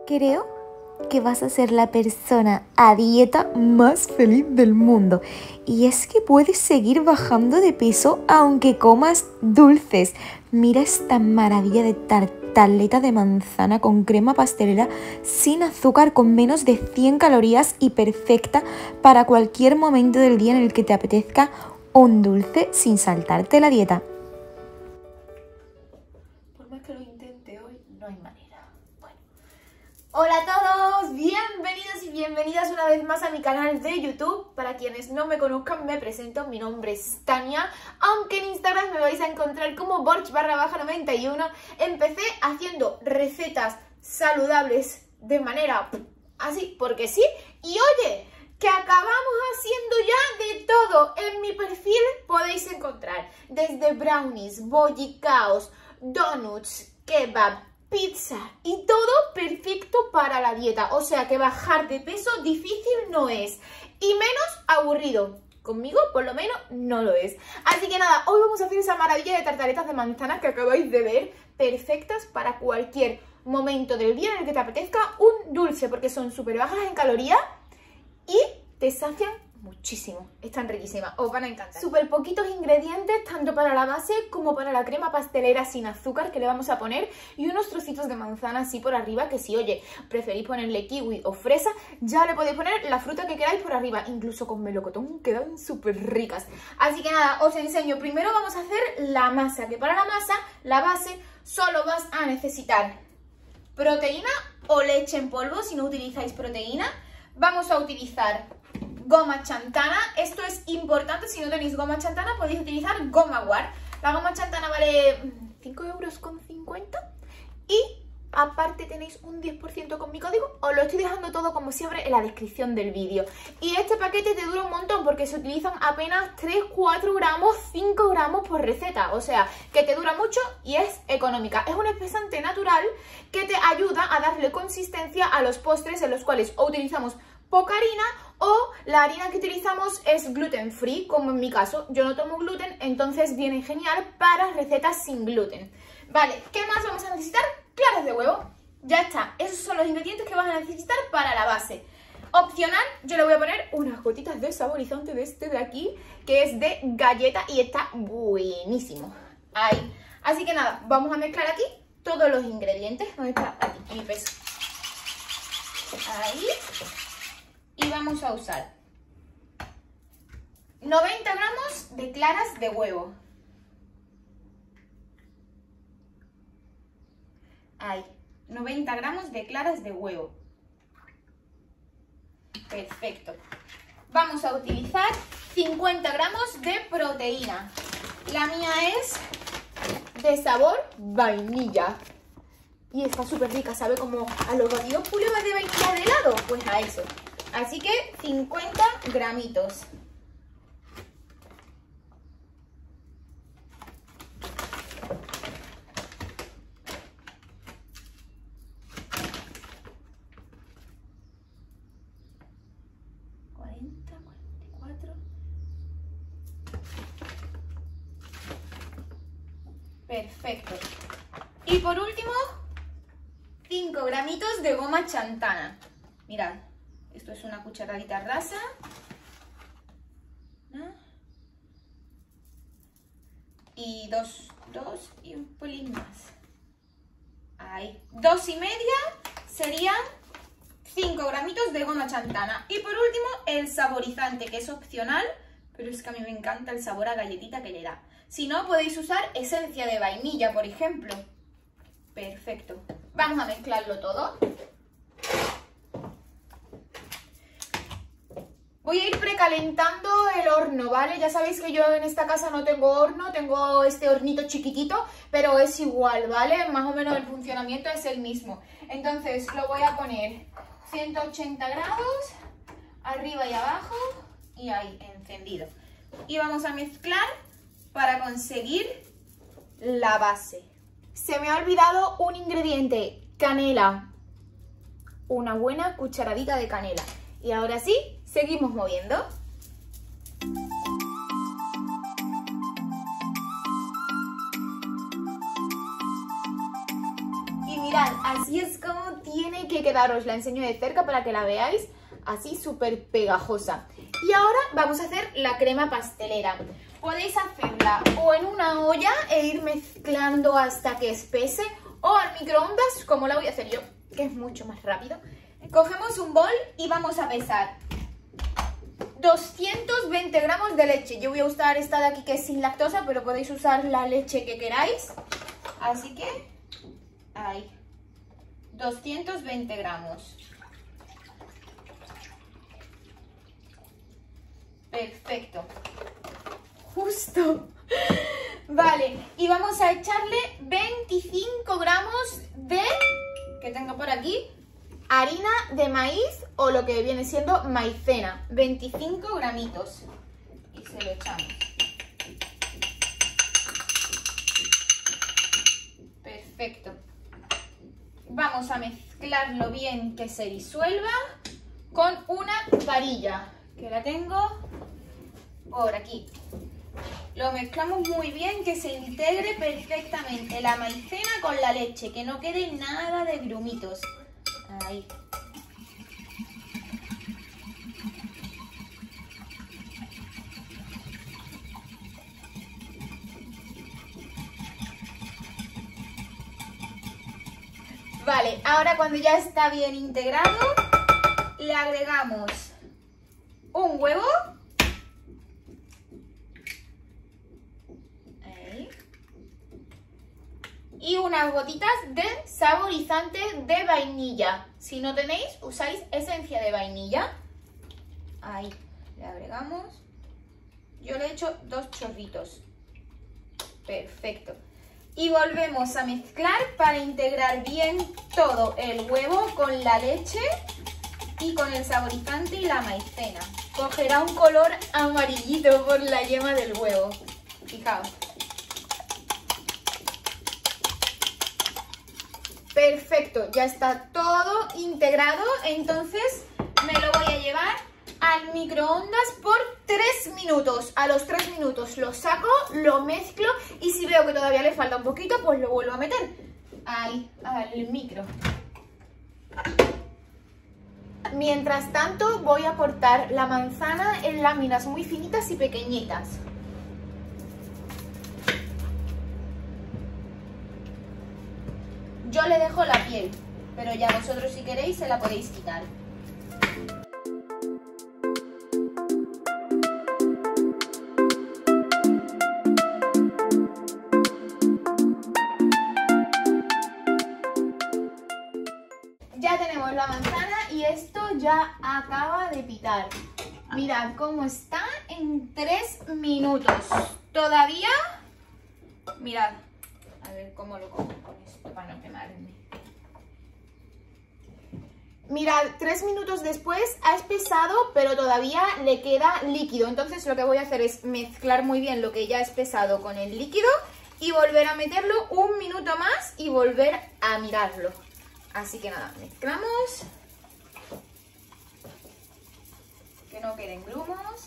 Creo que vas a ser la persona a dieta más feliz del mundo. Y es que puedes seguir bajando de peso aunque comas dulces. Mira esta maravilla de tartaleta de manzana con crema pastelera sin azúcar, con menos de 100 calorías y perfecta para cualquier momento del día en el que te apetezca un dulce sin saltarte la dieta. Por más que lo intente hoy, no hay manera. Bueno. Hola a todos, bienvenidos y bienvenidas una vez más a mi canal de YouTube. Para quienes no me conozcan, me presento, mi nombre es Tania, aunque en Instagram me vais a encontrar como borch_91. Empecé haciendo recetas saludables de manera así, porque sí, y oye, que acabamos haciendo ya de todo. En mi perfil podéis encontrar desde brownies, bollicaos, donuts, kebab, pizza y todo perfecto para la dieta. O sea que bajar de peso difícil no es y menos aburrido. Conmigo por lo menos no lo es. Así que nada, hoy vamos a hacer esa maravilla de tartaletas de manzana que acabáis de ver, perfectas para cualquier momento del día en el que te apetezca un dulce, porque son súper bajas en calorías y te sacian muchísimo. Están riquísimas, os van a encantar. Súper poquitos ingredientes, tanto para la base como para la crema pastelera sin azúcar que le vamos a poner, y unos trocitos de manzana así por arriba, que si, oye, preferís ponerle kiwi o fresa, ya le podéis poner la fruta que queráis por arriba. Incluso con melocotón quedan súper ricas. Así que nada, os enseño. Primero vamos a hacer la masa, que para la masa, la base, solo vas a necesitar proteína o leche en polvo si no utilizáis proteína. Vamos a utilizar goma chantana. Esto es importante, si no tenéis goma chantana podéis utilizar goma guar. La goma chantana vale 5,50 € y aparte tenéis un 10% con mi código. Os lo estoy dejando todo como siempre en la descripción del vídeo. Y este paquete te dura un montón porque se utilizan apenas 3, 4 gramos, 5 gramos por receta. O sea, que te dura mucho y es económica. Es un espesante natural que te ayuda a darle consistencia a los postres, en los cuales o utilizamos poca harina o la harina que utilizamos es gluten free, como en mi caso. Yo no tomo gluten, entonces viene genial para recetas sin gluten. Vale, ¿qué más vamos a necesitar? Claras de huevo. Ya está, esos son los ingredientes que vas a necesitar para la base. Opcional, yo le voy a poner unas gotitas de saborizante de este de aquí, que es de galleta y está buenísimo. Ahí. Así que nada, vamos a mezclar aquí todos los ingredientes. ¿Dónde está? Aquí, mi peso. Ahí. Y vamos a usar 90 gramos de claras de huevo. Ahí, 90 gramos de claras de huevo. Perfecto. Vamos a utilizar 50 gramos de proteína. La mía es de sabor vainilla. Y está súper rica, sabe como a los batidos pulevas de vainilla de helado. Pues a eso. Así que 50 gramitos. Perfecto. Y por último, 5 gramitos de goma chantana. Mirad, esto es una cucharadita rasa. ¿No? Y dos y un pelín más. Ahí. 2,5 serían 5 gramitos de goma chantana. Y por último, el saborizante, que es opcional, pero es que a mí me encanta el sabor a galletita que le da. Si no, podéis usar esencia de vainilla, por ejemplo. Perfecto. Vamos a mezclarlo todo. Voy a ir precalentando el horno, ¿vale? Ya sabéis que yo en esta casa no tengo horno, tengo este hornito chiquitito, pero es igual, ¿vale? Más o menos el funcionamiento es el mismo. Entonces lo voy a poner 180 grados, arriba y abajo, y ahí, encendido. Y vamos a mezclar para conseguir la base. Se me ha olvidado un ingrediente, canela. Una buena cucharadita de canela. Y ahora sí, seguimos moviendo. Y mirad, así es como tiene que quedaros, la enseño de cerca para que la veáis, así súper pegajosa. Y ahora vamos a hacer la crema pastelera. Podéis hacerla o en una olla e ir mezclando hasta que espese, o al microondas, como la voy a hacer yo, que es mucho más rápido. Cogemos un bol y vamos a pesar 220 gramos de leche. Yo voy a usar esta de aquí que es sin lactosa, pero podéis usar la leche que queráis. Así que, ahí, 220 gramos. Perfecto. Justo. Vale, y vamos a echarle 25 gramos de, que tengo por aquí, harina de maíz o lo que viene siendo maicena. 25 gramitos. Y se lo echamos. Perfecto. Vamos a mezclarlo bien que se disuelva con una varilla, que la tengo por aquí. Lo mezclamos muy bien, que se integre perfectamente la maicena con la leche, que no quede nada de grumitos. Ahí. Vale, ahora cuando ya está bien integrado, le agregamos un huevo. Y unas gotitas de saborizante de vainilla. Si no tenéis, usáis esencia de vainilla. Ahí, le agregamos. Yo le he hecho 2 chorritos. Perfecto. Y volvemos a mezclar para integrar bien todo el huevo con la leche y con el saborizante y la maicena. Cogerá un color amarillito por la yema del huevo. Fijaos. Perfecto, ya está todo integrado, entonces me lo voy a llevar al microondas por 3 minutos. A los 3 minutos lo saco, lo mezclo y si veo que todavía le falta un poquito, pues lo vuelvo a meter ahí al micro. Mientras tanto voy a cortar la manzana en láminas muy finitas y pequeñitas. Yo le dejo la piel, pero ya vosotros si queréis se la podéis quitar. Ya tenemos la manzana y esto ya acaba de pitar. Mirad cómo está en 3 minutos. Todavía, mirad, a ver cómo lo cojo con esto para no quemarme. Mirad, 3 minutos después ha espesado, pero todavía le queda líquido. Entonces lo que voy a hacer es mezclar muy bien lo que ya ha espesado con el líquido y volver a meterlo 1 minuto más y volver a mirarlo. Así que nada, mezclamos. Que no queden grumos.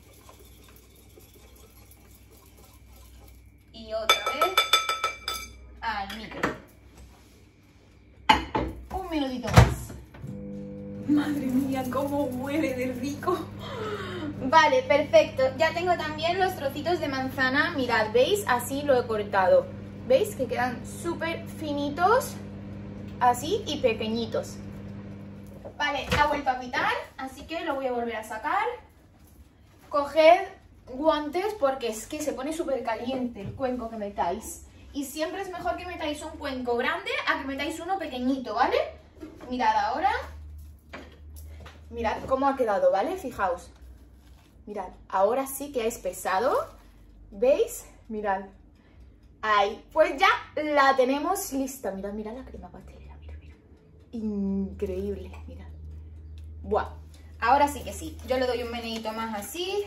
Y otra vez al micro. 1 minutito más. Madre mía, cómo huele de rico. Vale, perfecto. Ya tengo también los trocitos de manzana. Mirad, ¿veis? Así lo he cortado. ¿Veis? Que quedan súper finitos. Así y pequeñitos. Vale, ha vuelto a pitar, así que lo voy a volver a sacar. Coged guantes porque es que se pone súper caliente el cuenco que metáis. Y siempre es mejor que metáis un cuenco grande a que metáis uno pequeñito, ¿vale? Mirad ahora. Mirad cómo ha quedado, ¿vale? Fijaos. Mirad, ahora sí que ha espesado. ¿Veis? Mirad. Ahí, pues ya la tenemos lista. Mirad, mirad la crema pastelera. Increíble, mirad. Buah, ahora sí que sí. Yo le doy un meneíto más así.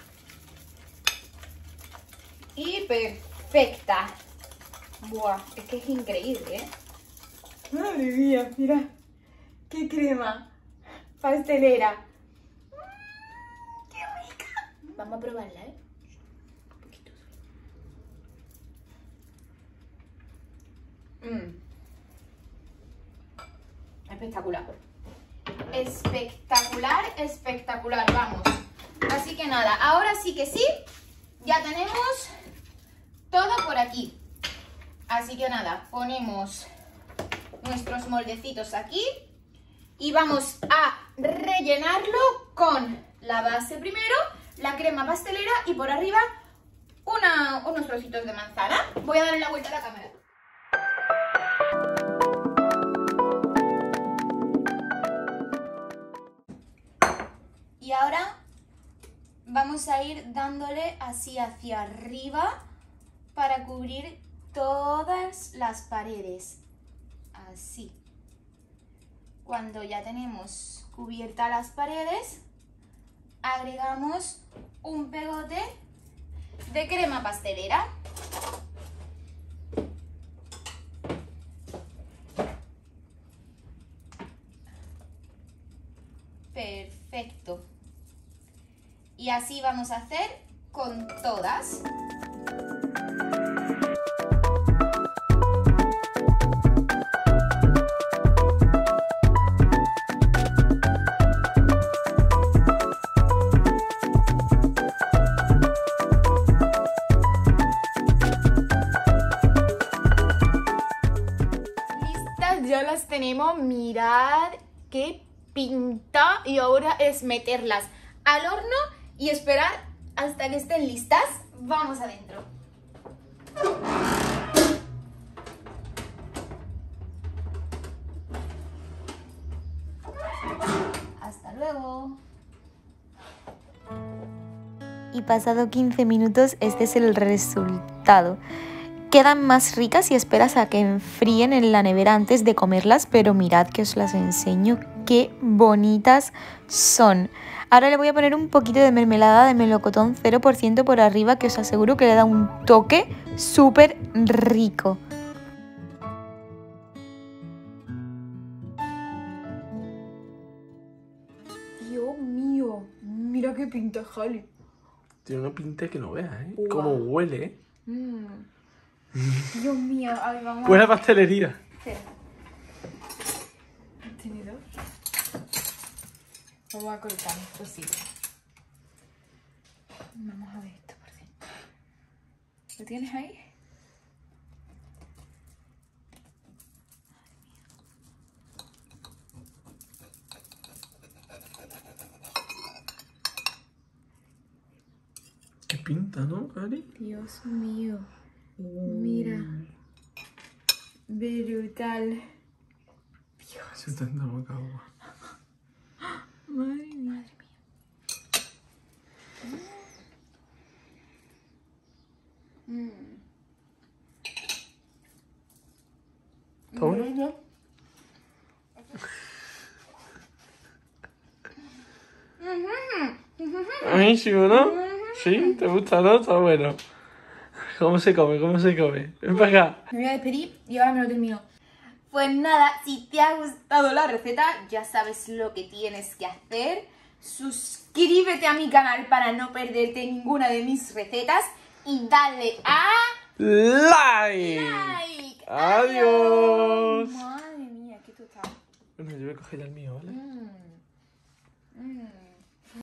Y perfecta. Buah, es que es increíble, ¿eh? Madre mía, mirad. Qué crema pastelera. ¡Qué rica! Vamos a probarla, ¿eh? Un poquito. Espectacular. Espectacular, espectacular, vamos. Así que nada, ahora sí que sí, ya tenemos todo por aquí. Así que nada, ponemos nuestros moldecitos aquí y vamos a rellenarlo con la base primero, la crema pastelera y por arriba unos trocitos de manzana. Voy a darle la vuelta a la cámara. Y ahora vamos a ir dándole así hacia arriba para cubrir todas las paredes. Así. Cuando ya tenemos cubiertas las paredes, agregamos un pegote de crema pastelera. Perfecto. Y así vamos a hacer con todas. Listas, ya las tenemos. Mirad qué pinta. Y ahora es meterlas al horno y esperar hasta que estén listas. Vamos adentro. Hasta luego. Y pasado 15 minutos, este es el resultado. Quedan más ricas si esperas a que enfríen en la nevera antes de comerlas, pero mirad que os las enseño, qué bonitas son. Ahora le voy a poner un poquito de mermelada de melocotón 0% por arriba, que os aseguro que le da un toque súper rico. Dios mío, mira qué pinta, Jali. Tiene una pinta que no veas, ¿eh? Wow. Cómo huele, ¿eh? Dios mío, a ver, vamos Buena pastelería. Espera. ¿Un tenedor? Vamos a cortar esto, sí. Vamos a ver esto por dentro. ¿Lo tienes ahí? Qué pinta, ¿no, Cari? Dios mío. Mira. Brutal. Dios. Se está dando la boca agua. Madre mía. ¿Está bueno? Buenísimo, ¿no? ¿Sí? ¿Te gusta, no? Está bueno. ¿Cómo se come? ¿Cómo se come? Ven para acá. Me voy a despedir y ahora me lo termino. Pues nada, si te ha gustado la receta, ya sabes lo que tienes que hacer. Suscríbete a mi canal para no perderte ninguna de mis recetas y dale a... ¡Like! ¡Adiós! Madre mía, qué total. Bueno, yo voy a coger el mío, ¿vale?